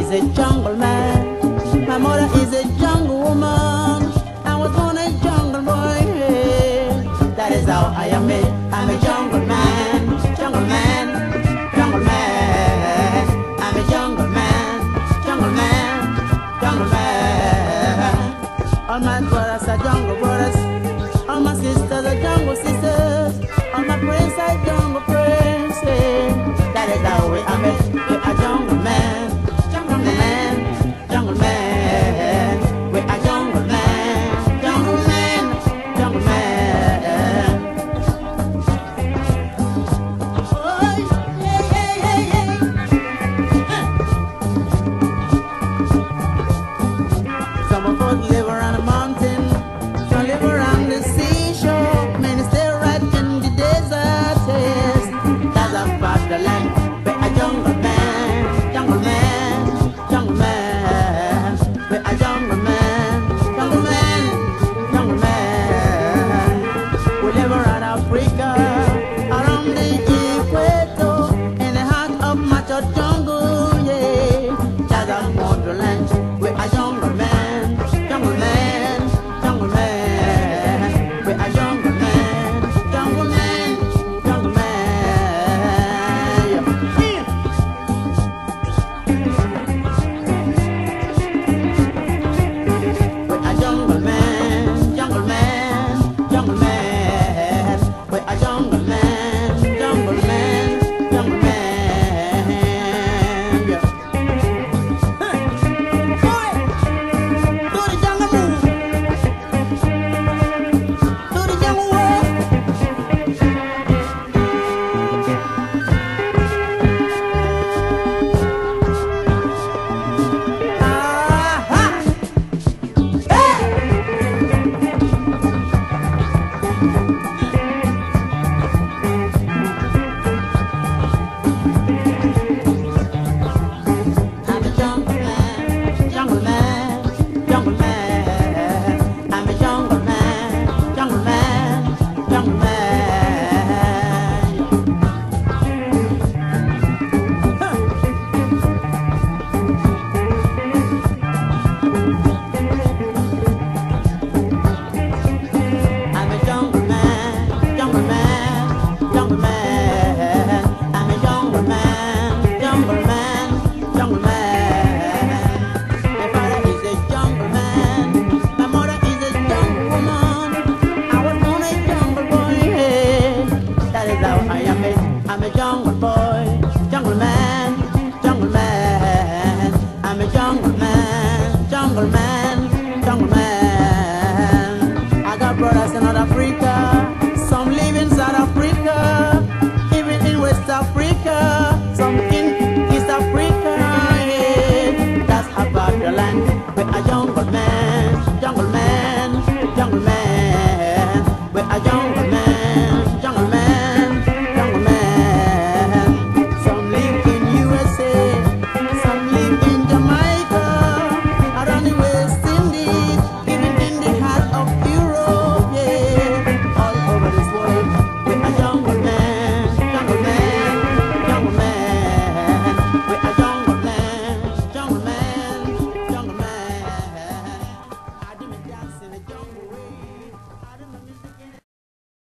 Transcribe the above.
is a jungle man. My mother is a jungle woman. I was born a jungle boy. That is how I am made. I'm a jungle man, jungle man, jungle man. I'm a jungle man, jungle man, jungle man. All my brothers are jungle brothers. All my sisters are jungle sisters. All my friends are jungle friends. That is how we are made. We are jungle man, jungle man, jungle man. We are jungle man, jungle man, jungle man. Oh, yeah, yeah, yeah, yeah. Some of us live around a mountain, some live around the seashore, many stay right in the desert. Yes, that's a part of the land. We are jungle man, jungle man, jungle man. We are jungle man, jungle man, jungle man. We live around Africa, around the equator, in the heart of macho jungle. Yeah, that's a borderland. We are jungle man, jungle man, jungle man. We are jungle man, jungle man, jungle man. Yeah. We are jungle man, jungle man, jungle man. We are jungle man, jungle man, jungle man. Yeah. Boy, do the jungle move, do the jungle walk. Ah-ha. Hey! I'm a jungle man, jungle man, jungle man. I'm a jungle man, jungle man, jungle man. Huh. I'm a jungle man, jungle man, jungle man. I'm a jungle man, jungle man, jungle man. My father is a jungle man, my mother is a jungle woman. I was born a jungle boy. That is how I am made. I'm a jungle boy, jungle man, jungle man. I'm a jungle man, jungle man, jungle man. I got brothers in North Africa,